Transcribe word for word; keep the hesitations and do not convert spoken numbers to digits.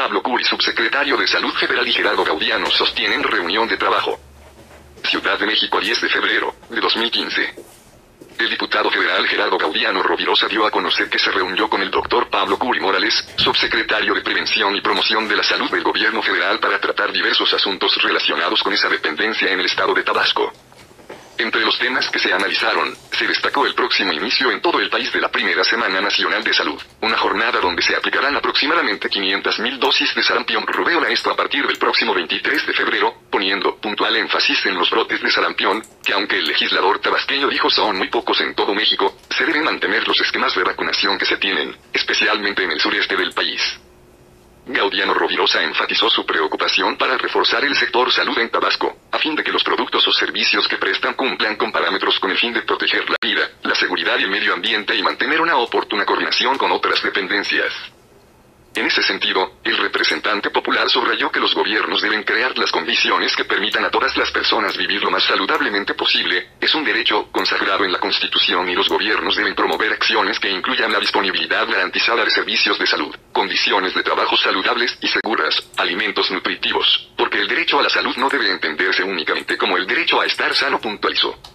Pablo Curi, subsecretario de Salud Federal, y Gerardo Gaudiano sostienen reunión de trabajo. Ciudad de México, diez de febrero de dos mil quince. El diputado federal Gerardo Gaudiano Rovirosa dio a conocer que se reunió con el doctor Pablo Curi Morales, subsecretario de Prevención y Promoción de la Salud del Gobierno Federal, para tratar diversos asuntos relacionados con esa dependencia en el estado de Tabasco. Entre los temas que se analizaron, se destacó el próximo inicio en todo el país de la primera Semana Nacional de Salud, una jornada donde se aplicarán aproximadamente quinientas mil dosis de sarampión rubéola, esto a partir del próximo veintitrés de febrero, poniendo puntual énfasis en los brotes de sarampión, que aunque el legislador tabasqueño dijo son muy pocos en todo México, se deben mantener los esquemas de vacunación que se tienen, especialmente en el sureste del país. Gaudiano Rovirosa enfatizó su preocupación para reforzar el sector salud en Tabasco, a fin de que los productos o servicios que prestan cumplan con parámetros con el fin de proteger la vida, la seguridad y el medio ambiente y mantener una oportuna coordinación con otras dependencias. En ese sentido, el representante popular subrayó que los gobiernos deben crear las condiciones que permitan a todas las personas vivir lo más saludablemente posible, es un derecho consagrado en la Constitución, y los gobiernos deben promover acciones que incluyan la disponibilidad garantizada de servicios de salud, condiciones de trabajo saludables y seguras, alimentos nutritivos, porque el derecho a la salud no debe entenderse únicamente como el derecho a estar sano, puntualizó.